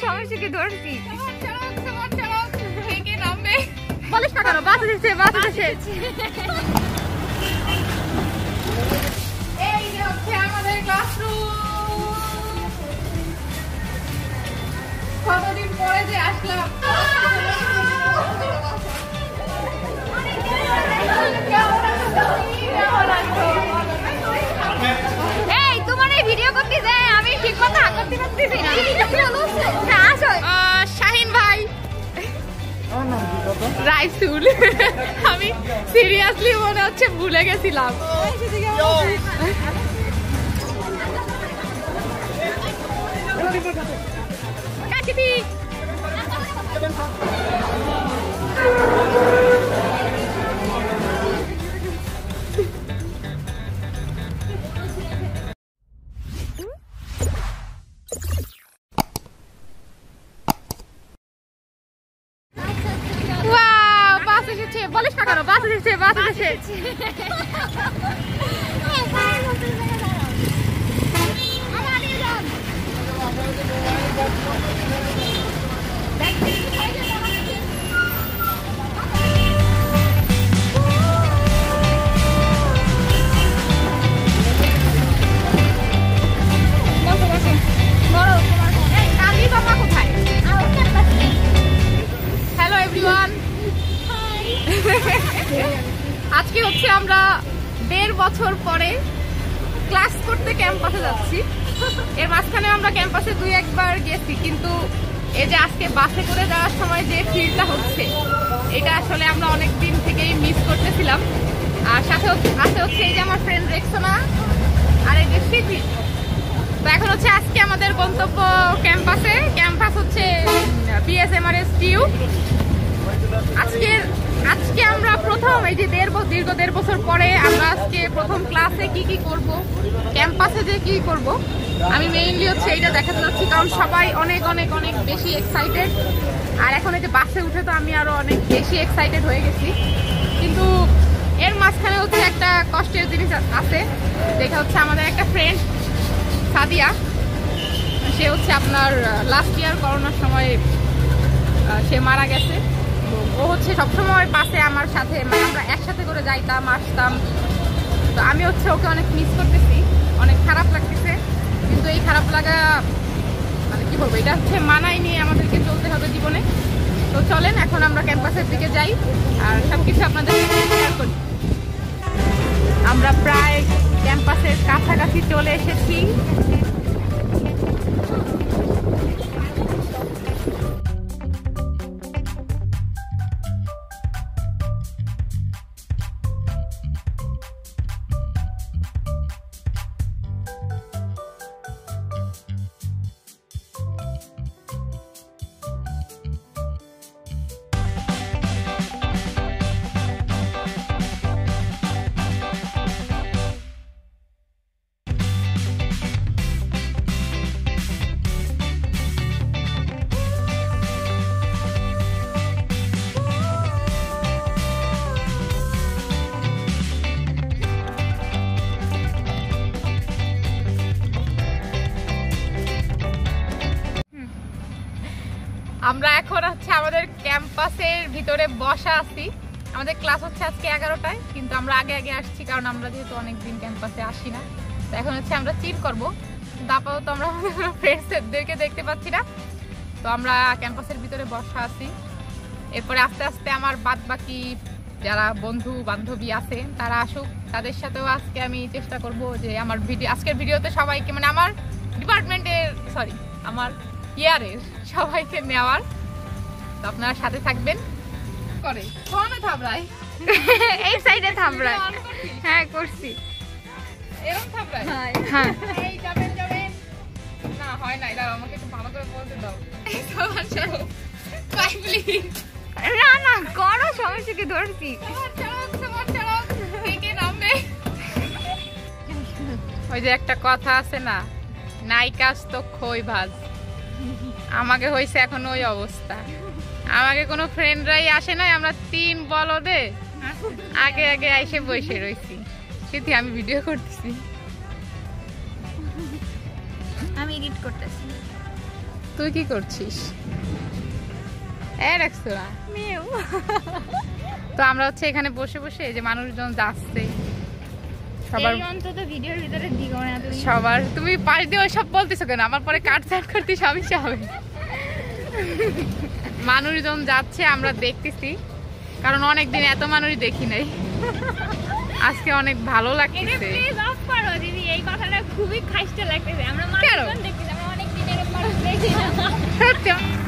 সমস্যা কি ধরছি বলিস না কেন বাস এসেছে বাস এসেছে এই যে হচ্ছে আমাদের ক্লাসরুম কতদিন পরে যে আসলাম এই তোমার এই ভিডিও করতে যায় আমি ঠিক কথা করতে পারতেছি না আসো শাহিন ভাই রাইসুল আমি সিরিয়াসলি মনে হচ্ছে ভুলে গেছিলাম বলিস না কেন বাস এসেছে বাস এসেছে হ্যালো এভরিওয়ান আজকে হচ্ছে আমরা 1.5 বছর পরে ক্লাস করতে ক্যাম্পাসে যাচ্ছি এর মাঝখানে আমরা ক্যাম্পাসে 2-1 বার গেছি কিন্তু এই যে আজকে বাসে করে যাওয়ার সময় যে ফিলটা হচ্ছে এটা আসলে আমরা অনেক দিন থেকেই মিস করতেছিলাম আর সাথে হচ্ছে এই যে আমার ফ্রেন্ড রেক্সোনা আর এই যে সিদ্ধি তো এখন হচ্ছে আজকে আমাদের গন্তব্য ক্যাম্পাসে ক্যাম্পাস হচ্ছে BSMRSTU আজকে আমরা প্রথম এই যে দীর্ঘ 1.5 বছর পরে আমরা আজকে প্রথম ক্লাসে কি করব ক্যাম্পাসে যে কি করব আমি মেইনলি হচ্ছে এইটা দেখাতে যাচ্ছি কারণ সবাই অনেক অনেক অনেক বেশি এক্সাইটেড আর এখন এই যে বাসে উঠে তো আমি আরো অনেক বেশি এক্সাইটেড হয়ে গেছি কিন্তু এর মাঝখানে হচ্ছে একটা কষ্টের জিনিস আছে যেটা হচ্ছে আমাদের একটা ফ্রেন্ড সাদিয়া সে হচ্ছে আপনার লাস্ট ইয়ার করোনার সময় সে মারা গেছে ও হচ্ছে সবসময় পাশে আমার সাথে মানে আমরা একসাথে করে যাইতাম আসতাম তো আমি হচ্ছে ওকে অনেক মিস করতেছি অনেক খারাপ লাগতেছে কিন্তু এই খারাপ লাগা মানে কি বলবো এটা হচ্ছে মানায় নিয়ে আমাদেরকে চলতে হবে জীবনে তো চলেন এখন আমরা ক্যাম্পাসের দিকে যাই আর সবকিছু আপনাদের শেয়ার করি আমরা প্রায় ক্যাম্পাসের কাছাকাছি চলে এসেছি আমরা এখন হচ্ছে আমাদের ক্যাম্পাসের ভিতরে বসা আছি আমাদের ক্লাস হচ্ছে আজকে 11টায় কিন্তু আমরা আগে আসছি কারণ আমরা যেহেতু অনেকদিন ক্যাম্পাসে আসি না তো এখন হচ্ছে আমরা চিল করবো কিন্তু আপাতত আমরা আমাদের ফ্রেন্ডসদেরকে দেখতে পাচ্ছি না তো আমরা ক্যাম্পাসের ভিতরে বসা আছি এরপরে আস্তে আস্তে আমার বাদ বাকি যারা বন্ধু বান্ধবী আছে তারা আসুক তাদের সাথেও আজকে আমি চেষ্টা করব যে আমার আজকের ভিডিওতে সবাইকে মানে আমার ডিপার্টমেন্টের সরি আমার ইয়ারের সবাইকে নেওয়ার তো আপনারা সাথে থাকবেন করে কোনে থামরাই এই সাইডে থামরাই হ্যাঁ করছি এরকম থামরাই হ্যাঁ এই যাবেন না হয় না এটা আমাকে একটু ভালো করে বলতে দাও সবার সাথে বাই প্লিজ না না করো সমস্যা কি ধরছি সবার থেকে নামবে ওই যে একটা কথা আছে না নাই কাজ তো খই ভাজ আমাকে হইছে এখন ওই অবস্থা আমাকে কোনো ফ্রেন্ডরাই আসে নাই আমরা 3 বলদে আগে আইসে বসে রইছি সেটি আমি ভিডিও করতেছি আমি এডিট করতেছি তুই কি করছিস? তো আমরা হচ্ছে এখানে বসে বসে এই যে মানুষজন যাচ্ছে সবার। তুমি পাশ দিয়ে ওইসব বলতেছো কেন? আমার পরে কাট সাট করতে সমস্যা হবে। মানুষজন যাচ্ছে আমরা দেখতেছি, কারণ অনেকদিন এত মানুষ দেখি নাই। আজকে অনেক ভালো লাগতেছে। এই কথাটা খুবই খাইতে লাগতেছে। আমরা মানুষজন দেখতেছি, আমরা অনেক দিন এরকম মানুষ দেখি না। সত্যি।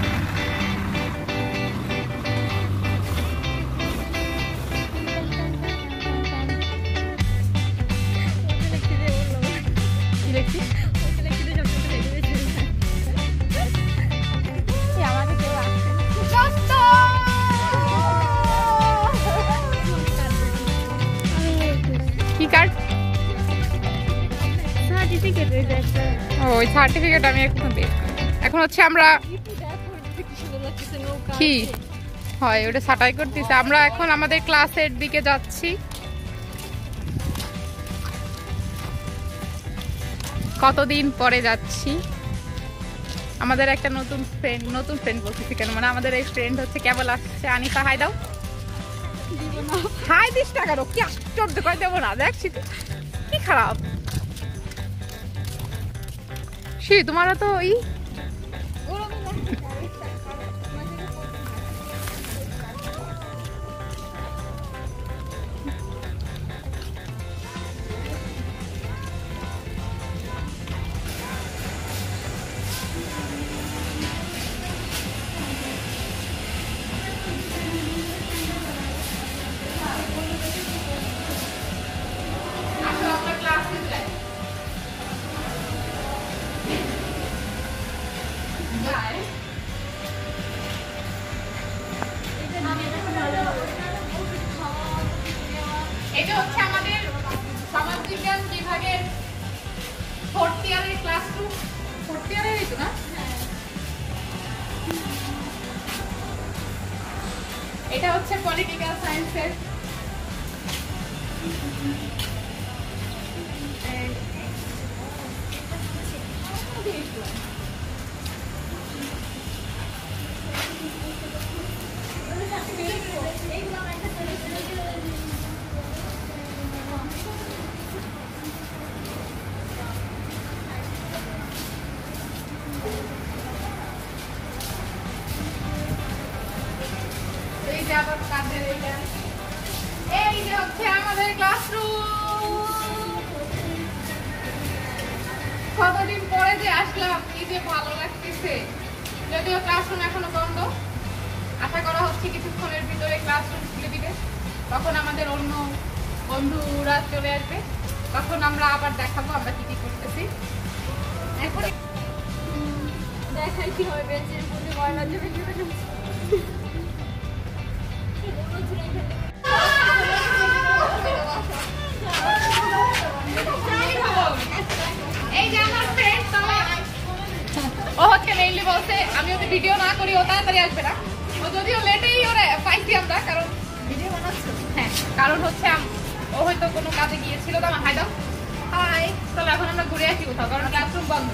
কি কার্ড? ওই সার্টিফিকেট আমি এখন হচ্ছে আমরা কি হয় ওটা ছাঁটাই করতেছি। আমরা এখন আমাদের ক্লাসের দিকে যাচ্ছি। কতদিন পরে যাচ্ছি। আমাদের একটা নতুন ফ্রেন্ড বলতেছি কেন, মানে আমাদের এই ফ্রেন্ড হচ্ছে কেবল আসছে। আনিফা হাই দাও। হাই দিস টাকা কি আশ্চর্য করে দেবো না। দেখছি কি খারাপ। তোমারও তো ওই এটা হচ্ছে আমাদের সমাজবিজ্ঞান বিভাগের 4th ইয়ারের ক্লাসরুম। 4th ইয়ারেরই তো না? এটা হচ্ছে পলিটিক্যাল সায়েন্সের। এই যে হচ্ছে আমাদের ক্লাসরুম। কতদিন পরে যে আসলাম, কি যে ভালো লাগতেছে। যদিও ক্লাসরুম এখনো বন্ধ, আশা করা হচ্ছে কিছুক্ষণের ভিতরে ক্লাসরুম খুলে দিবে। তখন আমাদের অন্য বন্ধুরা চলে আসবে, তখন আমরা আবার দেখাবো আমরা কি কি করতেছি। এখন দেখাই কি হবে বেঞ্চের মধ্যে ময়লা জমে গেছে। এই যে আমার ফ্রেন্ড ও হচ্ছে মেইনলি বলছে আমি ওকে ভিডিও না করি ও তাড়াতাড়ি আসবে না। ও যদিও লেটেই ওরে পাইছি আমরা, কারণ ভিডিও বানাচ্ছি। হ্যাঁ, কারণ হচ্ছে ও হয়তো কোনো কাজে গিয়েছিল। তো আমার হাই দাও। হাই। তাহলে এখন আমরা ঘুরে আসি কোথাও, কারণ ক্লাসরুম বন্ধ।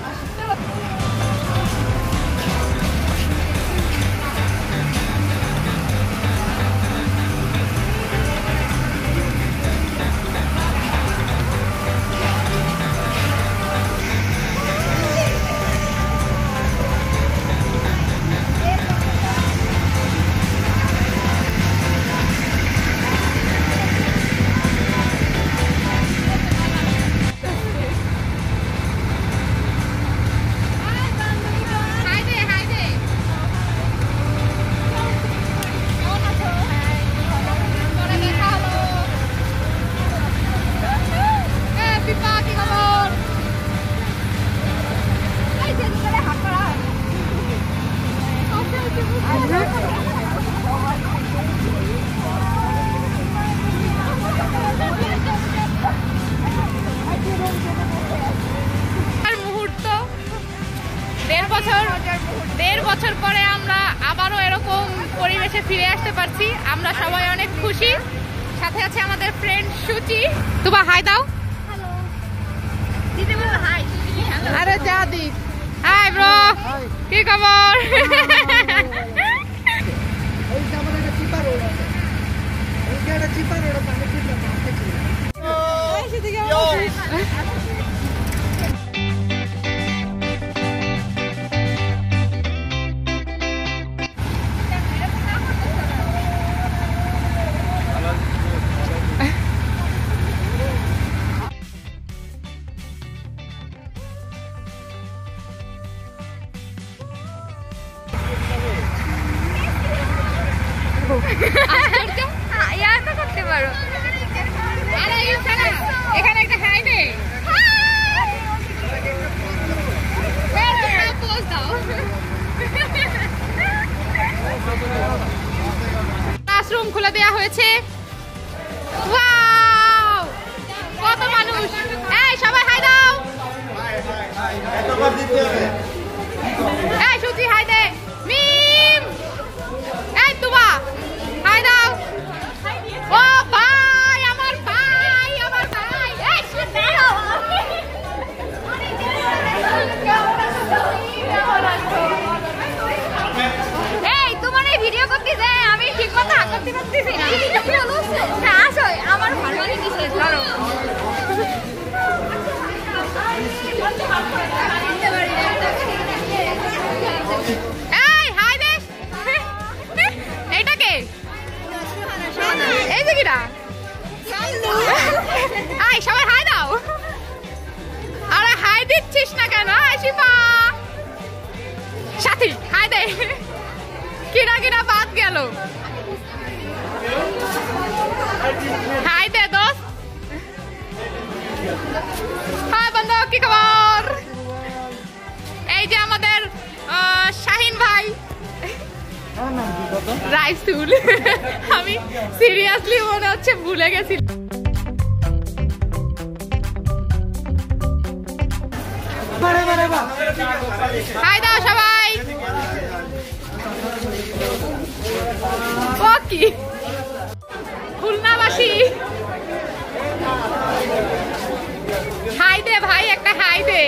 দেড় বছর পরে আমরা আবারও এরকম পরিবেশে ফিরে আসতে পারছি। আমরা সবাই অনেক খুশি। সাথে আছে আমাদের ফ্রেন্ড সুচি। তোমার হাই দাও। হ্যালো দিতে বলো হাই। আরে যা দি হাই ব্রো, কি খবর? করতে পারো। এখানে একটা হাই দে, ক্লাসরুম খুলে দেওয়া হয়েছে। ওয়াও, কত মানুষ! এই সবাই হাই দাও। এই সুচি হাই দে, মিম, এই তুবা হাই দাও। ও ভাই, আমার ভাই, আমার ভাই, এই দাও। এই তোমার এই ভিডিও করতে যায় আমি ঠিক মতো করতে পারতেছি না। না আসো, আমার ভালো লাগে কিসে ধরো। এই হাই দে। এইটা কে? এই যে কিরা? এই সবাই হাই দাও। আরে হাই দিচ্ছিস না কেন? শিফা সাথী হাই দে। কিরা কিরা বাদ গেল? হাই দে দোস্ত। হাই বন্ধু, কি খবর? এই যে আমাদের শাহিন ভাই রাইসুল। আমি সিরিয়াসলি মনে হচ্ছে ভুলে গেছি। হাই দাও সবাই। ও কি খুলনাবাসী, হাই দে ভাই, একটা হাই দে।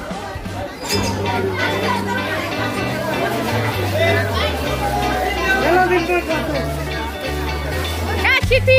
চিঠি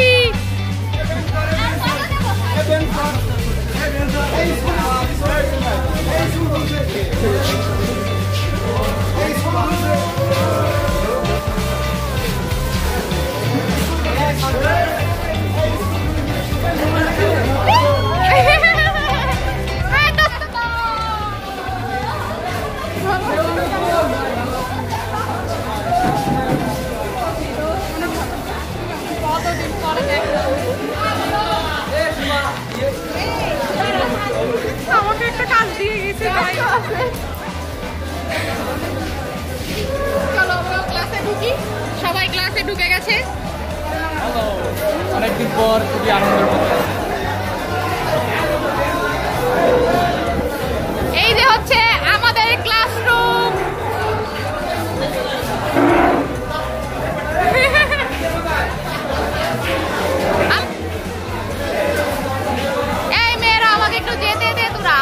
আমাকে একটা কাজ দিয়ে গেছে। চলো আমরা ক্লাসে ঢুকি। সবাই ক্লাসে ঢুকে গেছে। অনেকদিন পর খুবই আনন্দের মধ্যে। এই যে হচ্ছে আমাদের ক্লাসরুম। এই মেয়েরা আমাকে একটু যেতে দে তোরা।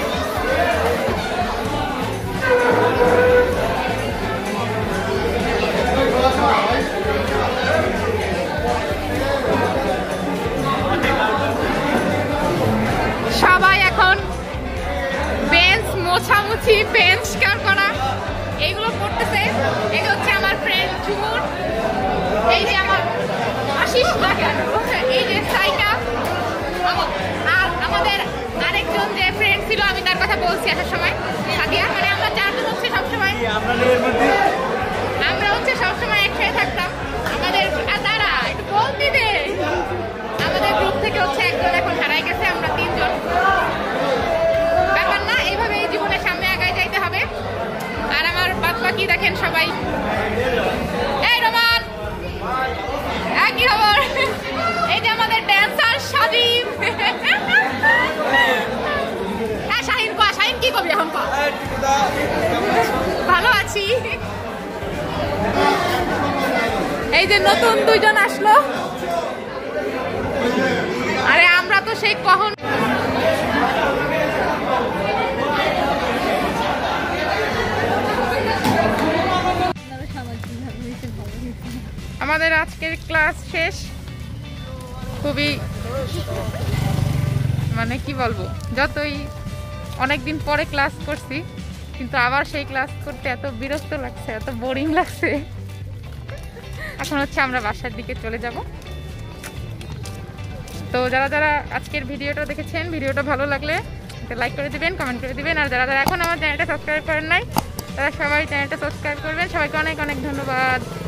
সবাই এখন বেঞ্চ মোছামুছি, বেঞ্চ কার করা এইগুলো করতেছে। এই হচ্ছে আমার ফ্রেন্ড ঝুমুর, এই যে আমার আশিস না কেন, এই যে সাইকা, আর আমাদের আরেকজন যে ফ্রেন্ড ছিল আমি তার কথা বলছি আসার সময়, সাদিয়া। মানে আমরা চারজন হচ্ছে সবসময়, আমরা হচ্ছে সবসময় একসাথে থাকতাম। আমাদের তারা একটু বলতে দে, আমাদের গ্রুপ থেকে হচ্ছে একজন এখন হারাই গেছে। আমরা তিনজন, ব্যাপার না, এইভাবে এই জীবনের সামনে আগায় যাইতে হবে। আর আমার বাদ বাকি দেখেন সবাই। এই রোমান, কি খবর? এই যে আমাদের ড্যান্সার শাহিন। হ্যাঁ শাহিন, কয়া শাহিন, কি করবি এখন? ভালো আছি। এই যে নতুন দুইজন আসলো। আরে আমরা তো সেই কখন আমাদের আজকের ক্লাস শেষ। খুবই মানে কি বলবো, যতই অনেকদিন পরে ক্লাস করছি কিন্তু আবার সেই ক্লাস করতে এত বিরক্ত লাগছে, এত বোরিং লাগছে। এখন হচ্ছে আমরা বাসার দিকে চলে যাব। তো যারা যারা আজকের ভিডিওটা দেখেছেন, ভিডিওটা ভালো লাগলে লাইক করে দিবেন, কমেন্ট করে দিবেন। আর যারা যারা এখন আমার চ্যানেলটা সাবস্ক্রাইব করেন নাই তারা সবাই চ্যানেলটা সাবস্ক্রাইব করবেন। সবাইকে অনেক অনেক ধন্যবাদ।